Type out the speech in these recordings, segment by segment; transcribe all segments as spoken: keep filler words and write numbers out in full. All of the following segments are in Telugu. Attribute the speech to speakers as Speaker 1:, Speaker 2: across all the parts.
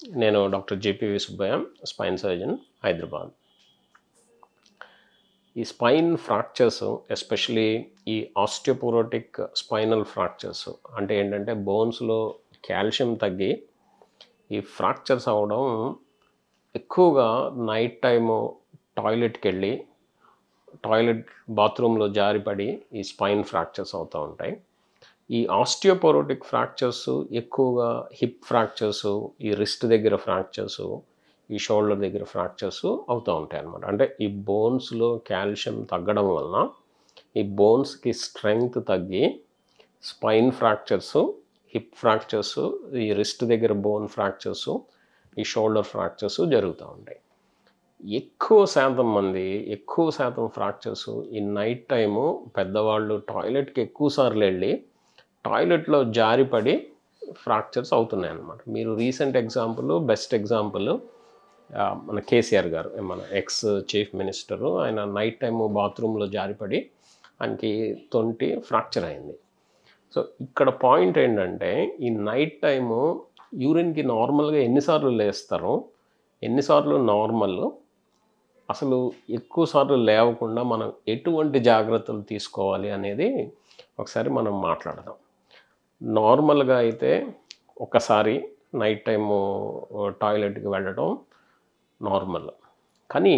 Speaker 1: నేను doctor GPV Subbaiah, spine surgeon, Hyderabad. ఈ స్పైన్ ఫ్రాక్చర్స్ ఎస్పెషలీ ఈ ఆస్టియోపోరోటిక్ స్పైనల్ ఫ్రాక్చర్స్ అంటే ఏంటంటే బోన్స్లో కాల్షియం తగ్గి ఈ ఫ్రాక్చర్స్ అవ్వడం ఎక్కువగా నైట్ టైము టాయిలెట్కి వెళ్ళి టాయిలెట్ బాత్రూంలో జారిపడి ఈ స్పైన్ ఫ్రాక్చర్స్ అవుతూ ఉంటాయి. ఈ ఆస్టియోపోరోటిక్ ఫ్రాక్చర్స్ ఎక్కువగా హిప్ ఫ్రాక్చర్స్, ఈ రిస్ట్ దగ్గర ఫ్రాక్చర్స్, ఈ షోల్డర్ దగ్గర ఫ్రాక్చర్స్ అవుతూ ఉంటాయి అన్నమాట. అంటే ఈ బోన్స్లో కాల్షియం తగ్గడం వలన ఈ బోన్స్కి స్ట్రెంగ్త్ తగ్గి స్పైన్ ఫ్రాక్చర్స్, హిప్ ఫ్రాక్చర్స్, ఈ రిస్ట్ దగ్గర బోన్ ఫ్రాక్చర్స్, ఈ షోల్డర్ ఫ్రాక్చర్స్ జరుగుతూ ఉంటాయి. ఎక్కువ శాతం మంది ఎక్కువ శాతం ఫ్రాక్చర్స్ ఈ నైట్ టైము పెద్దవాళ్ళు టాయిలెట్కి ఎక్కువ సార్లు వెళ్ళి టాయిలెట్లో జారిపడి ఫ్రాక్చర్స్ అవుతున్నాయి అన్నమాట. మీరు రీసెంట్ ఎగ్జాంపుల్, బెస్ట్ ఎగ్జాంపుల్ మన కేసీఆర్ గారు, మన ఎక్స్ చీఫ్ మినిస్టరు, ఆయన నైట్ టైము బాత్రూంలో జారిపడి ఆయనకి తొంటి ఫ్రాక్చర్ అయింది. సో ఇక్కడ పాయింట్ ఏంటంటే ఈ నైట్ టైము యూరిన్కి నార్మల్గా ఎన్నిసార్లు లేస్తారు, ఎన్నిసార్లు నార్మల్, అసలు ఎక్కువసార్లు లేవకుండా మనం ఎటువంటి జాగ్రత్తలు తీసుకోవాలి అనేది ఒకసారి మనం మాట్లాడదాం. నార్మల్గా అయితే ఒకసారి నైట్ టైము టాయిలెట్కి వెళ్ళడం నార్మల్, కానీ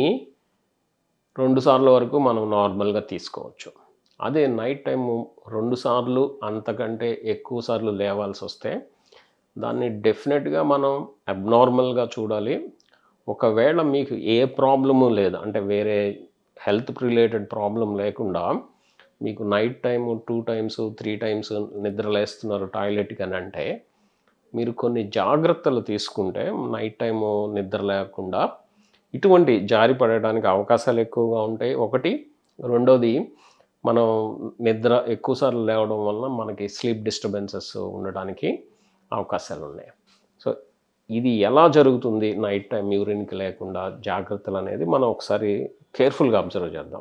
Speaker 1: రెండు సార్లు వరకు మనం నార్మల్గా తీసుకోవచ్చు. అదే నైట్ టైము రెండు సార్లు అంతకంటే ఎక్కువ సార్లు లేవాల్సి వస్తే దాన్ని డెఫినెట్గా మనం అబ్నార్మల్గా చూడాలి. ఒకవేళ మీకు ఏ ప్రాబ్లము లేదు అంటే వేరే హెల్త్ రిలేటెడ్ ప్రాబ్లం లేకుండా మీకు night time two times three times నిద్రలేస్తున్నారు టాయిలెట్కి అని అంటే మీరు కొన్ని జాగ్రత్తలు తీసుకుంటే నైట్ టైము నిద్ర లేకుండా ఇటువంటి జారి పడడానికి అవకాశాలు ఎక్కువగా ఉంటాయి. ఒకటి. రెండోది, మనం నిద్ర ఎక్కువసార్లు లేవడం వలన మనకి స్లీప్ డిస్టర్బెన్సెస్ ఉండడానికి అవకాశాలు ఉన్నాయి. సో ఇది ఎలా జరుగుతుంది నైట్ టైం యూరిన్కి లేకుండా జాగ్రత్తలు అనేది మనం ఒకసారి కేర్ఫుల్గా అబ్జర్వ్ చేద్దాం.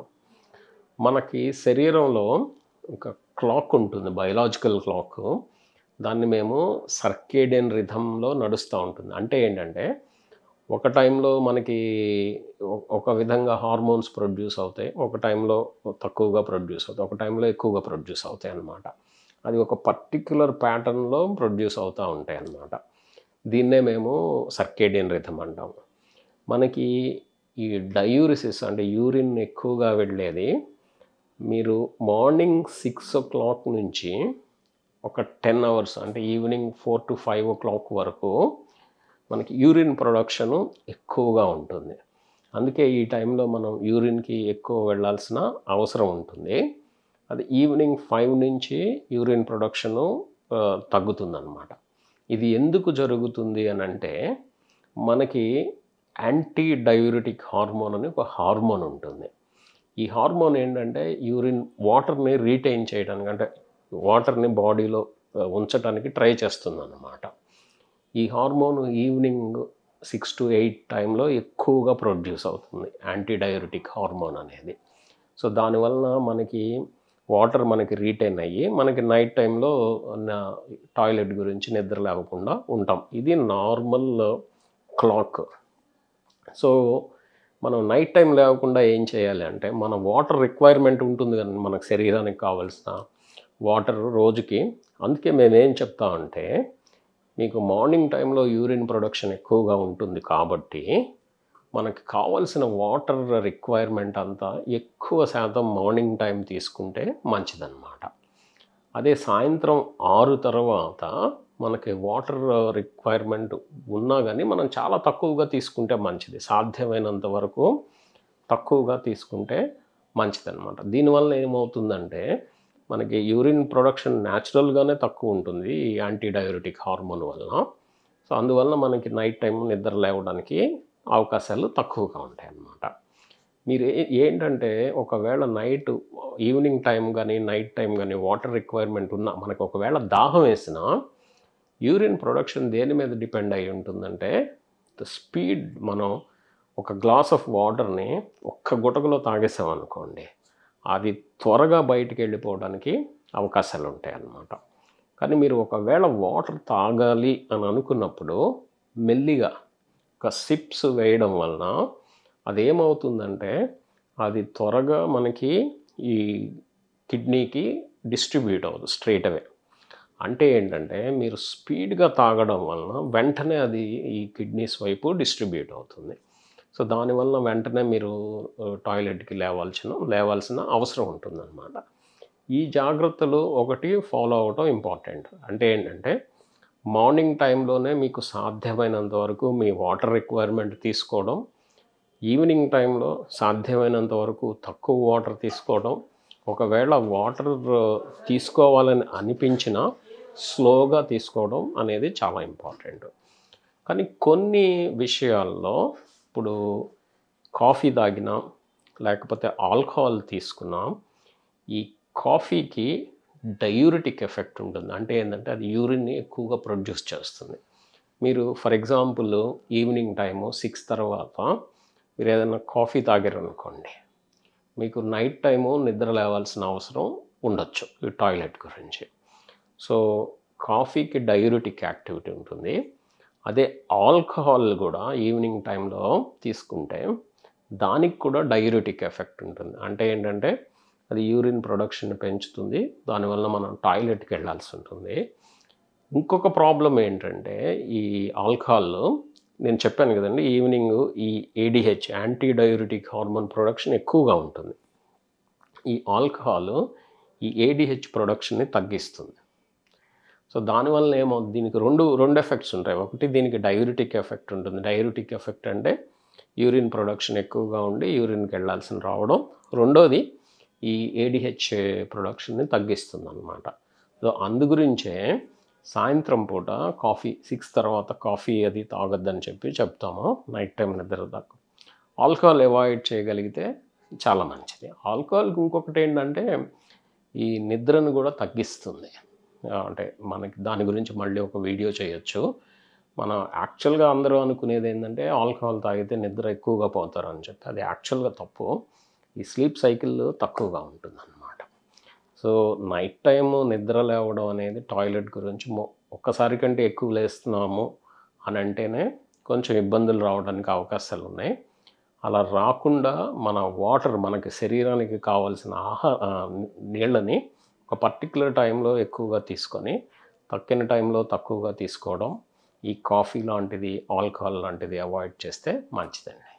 Speaker 1: మనకి శరీరంలో ఒక క్లాక్ ఉంటుంది, బయలాజికల్ క్లాక్. దాన్ని మేము సర్కేడియన్ రిథంలో నడుస్తూ ఉంటుంది. అంటే ఏంటంటే ఒక టైంలో మనకి ఒక విధంగా హార్మోన్స్ ప్రొడ్యూస్ అవుతాయి, ఒక టైంలో తక్కువగా ప్రొడ్యూస్ అవుతాయి, ఒక టైంలో ఎక్కువగా ప్రొడ్యూస్ అవుతాయి అన్నమాట. అది ఒక పర్టిక్యులర్ ప్యాటర్న్లో ప్రొడ్యూస్ అవుతూ ఉంటాయి అన్నమాట. దీన్నే మేము సర్కేడియన్ రిథం అంటాము. మనకి ఈ డయూరిసిస్ అంటే యూరిన్ ఎక్కువగా వెళ్ళేది మీరు మార్నింగ్ సిక్స్ ఓ క్లాక్ నుంచి ఒక టెన్ అవర్స్ అంటే evening four to five o'clock వరకు మనకి యూరిన్ ప్రొడక్షను ఎక్కువగా ఉంటుంది. అందుకే ఈ టైంలో మనం యూరిన్కి ఎక్కువ వెళ్ళాల్సిన అవసరం ఉంటుంది. అది ఈవినింగ్ ఫైవ్ నుంచి యూరిన్ ప్రొడక్షను తగ్గుతుందన్నమాట. ఇది ఎందుకు జరుగుతుంది అని అంటే మనకి యాంటీ డయూరిటిక్ హార్మోన్ అని ఒక హార్మోన్ ఉంటుంది. ఈ హార్మోన్ ఏంటంటే యూరిన్ వాటర్ని రీటైన్ చేయడానికి అంటే వాటర్ని బాడీలో ఉంచడానికి ట్రై చేస్తుంది అన్నమాట. ఈ hormone evening six to eight టైంలో ఎక్కువగా ప్రొడ్యూస్ అవుతుంది, యాంటీ డయూరిటిక్ హార్మోన్ అనేది. సో దానివలన మనకి వాటర్ మనకి రీటైన్ అయ్యి మనకి నైట్ టైంలో టాయిలెట్ గురించి నిద్ర లేవకుండా ఉంటాం. ఇది నార్మల్ క్లాక్. సో మనం నైట్ టైం లేవకుండా ఏం చేయాలి అంటే మన వాటర్ రిక్వైర్మెంట్ ఉంటుంది కదా మనకు శరీరానికి కావాల్సిన వాటర్ రోజుకి. అందుకే మేమేం చెప్తామంటే మీకు మార్నింగ్ టైంలో యూరిన్ ప్రొడక్షన్ ఎక్కువగా ఉంటుంది కాబట్టి మనకి కావాల్సిన వాటర్ రిక్వైర్మెంట్ అంతా ఎక్కువ శాతం మార్నింగ్ టైం తీసుకుంటే మంచిదన్నమాట. అదే సాయంత్రం ఆరు తర్వాత మనకి వాటర్ రిక్వైర్మెంట్ ఉన్నా కానీ మనం చాలా తక్కువగా తీసుకుంటే మంచిది. సాధ్యమైనంత వరకు తక్కువగా తీసుకుంటే మంచిదన్నమాట. దీనివల్ల ఏమవుతుందంటే మనకి యూరిన్ ప్రొడక్షన్ న్యాచురల్గానే తక్కువ ఉంటుంది ఈ యాంటీ డయూరిటిక్ హార్మోన్ వలన. సో అందువల్ల మనకి నైట్ టైం నిద్ర లేవడానికి అవకాశాలు తక్కువగా ఉంటాయి అన్నమాట. మీరు ఏంటంటే ఒకవేళ నైట్ ఈవినింగ్ టైం కానీ నైట్ టైం కానీ వాటర్ రిక్వైర్మెంట్ ఉన్నా మనకు ఒకవేళ దాహం వేసినా యూరిన్ ప్రొడక్షన్ దేని మీద డిపెండ్ అయి ఉంటుందంటే ద స్పీడ్. మనం ఒక గ్లాస్ ఆఫ్ వాటర్ని ఒక్క గుటకలో తాగేసామనుకోండి, అది త్వరగా బయటికి వెళ్ళిపోవడానికి అవకాశాలు ఉంటాయి అన్నమాట. కానీ మీరు ఒకవేళ వాటర్ తాగాలి అని అనుకున్నప్పుడు మెల్లిగా ఒక సిప్స్ వేయడం వలన అదేమవుతుందంటే అది త్వరగా మనకి ఈ కిడ్నీకి డిస్ట్రిబ్యూట్ అవ్వదు స్ట్రైట్ అవే. అంటే ఏంటంటే మీరు స్పీడ్గా తాగడం వలన వెంటనే అది ఈ కిడ్నీస్ వైపు డిస్ట్రిబ్యూట్ అవుతుంది. సో దానివల్ల వెంటనే మీరు టాయిలెట్కి లేవాల్సిన లేవాల్సిన అవసరం ఉంటుందన్నమాట. ఈ జాగ్రత్తలు ఒకటి ఫాలో అవ్వటం ఇంపార్టెంట్. అంటే ఏంటంటే మార్నింగ్ టైంలోనే మీకు సాధ్యమైనంత వరకు మీ వాటర్ రిక్వైర్మెంట్ తీసుకోవడం, ఈవినింగ్ టైంలో సాధ్యమైనంత వరకు తక్కువ వాటర్ తీసుకోవడం, ఒకవేళ వాటర్ తీసుకోవాలని అనిపించినా స్లోగా తీసుకోవడం అనేది చాలా ఇంపార్టెంట్. కానీ కొన్ని విషయాల్లో ఇప్పుడు కాఫీ తాగినా లేకపోతే ఆల్కహాల్ తీసుకున్నా ఈ కాఫీకి డయూరిటిక్ ఎఫెక్ట్ ఉంటుంది. అంటే ఏంటంటే అది యూరిన్ని ఎక్కువగా ప్రొడ్యూస్ చేస్తుంది. మీరు for example evening time six తర్వాత మీరు ఏదైనా కాఫీ తాగారనుకోండి, మీకు నైట్ టైము నిద్ర లేవాల్సిన అవసరం ఉండొచ్చు ఈ టాయిలెట్ గురించి. సో కాఫీకి డయూరిటిక్ యాక్టివిటీ ఉంటుంది. అదే ఆల్కహాల్ కూడా ఈవినింగ్ టైంలో తీసుకుంటే దానికి కూడా డయూరిటిక్ ఎఫెక్ట్ ఉంటుంది. అంటే ఏంటంటే అది యూరిన్ ప్రొడక్షన్ పెంచుతుంది, దానివల్ల మనం టాయిలెట్కి వెళ్ళాల్సి ఉంటుంది. ఇంకొక ప్రాబ్లం ఏంటంటే ఈ ఆల్కహాల్లో నేను చెప్పాను కదండి, ఈవినింగ్ ఈ ADH anti diuretic hormone production ఎక్కువగా ఉంటుంది. ఈ ఆల్కహాల్ ఈ ఏడిహెచ్ ప్రొడక్షన్ని తగ్గిస్తుంది. సో దానివల్ల ఏమవుతుంది, దీనికి రెండు రెండు ఎఫెక్ట్స్ ఉంటాయి. ఒకటి దీనికి డయూరిటిక్ ఎఫెక్ట్ ఉంటుంది. డయూరిటిక్ ఎఫెక్ట్ అంటే యూరిన్ ప్రొడక్షన్ ఎక్కువగా ఉండి యూరిన్కి వెళ్ళాల్సిన రావడం. రెండోది ఈ ఏడిహెచ్ ప్రొడక్షన్ని తగ్గిస్తుంది అన్నమాట. సో అందు గురించే సాయంత్రం పూట కాఫీ సిక్స్ తర్వాత కాఫీ అది తాగొద్దని చెప్పి చెప్తాము నైట్ టైం నిద్ర దాకా. ఆల్కహాల్ అవాయిడ్ చేయగలిగితే చాలా మంచిది. ఆల్కహాల్కి ఇంకొకటి ఏంటంటే ఈ నిద్రను కూడా తగ్గిస్తుంది. అంటే మనకి దాని గురించి మళ్ళీ ఒక వీడియో చేయొచ్చు. మన యాక్చువల్గా అందరూ అనుకునేది ఏంటంటే ఆల్కహాల్ తాగితే నిద్ర ఎక్కువగా పోతారు అని చెప్పి, అది యాక్చువల్గా తప్పు. ఈ స్లీప్ సైకిల్ తక్కువగా ఉంటుందన్నమాట. సో నైట్ టైము నిద్ర లేవడం అనేది టాయిలెట్ గురించి ఒక్కసారి కంటే ఎక్కువ లేస్తున్నాము అని అంటేనే కొంచెం ఇబ్బందులు రావడానికి అవకాశాలు ఉన్నాయి. అలా రాకుండా మన వాటర్ మనకి శరీరానికి కావాల్సిన ఆహార నీళ్ళని ఒక పర్టిక్యులర్ టైంలో ఎక్కువగా తీసుకొని తక్కిన టైంలో తక్కువగా తీసుకోవడం, ఈ కాఫీ లాంటిది ఆల్కహాల్ లాంటిది అవాయిడ్ చేస్తే మంచిదండి.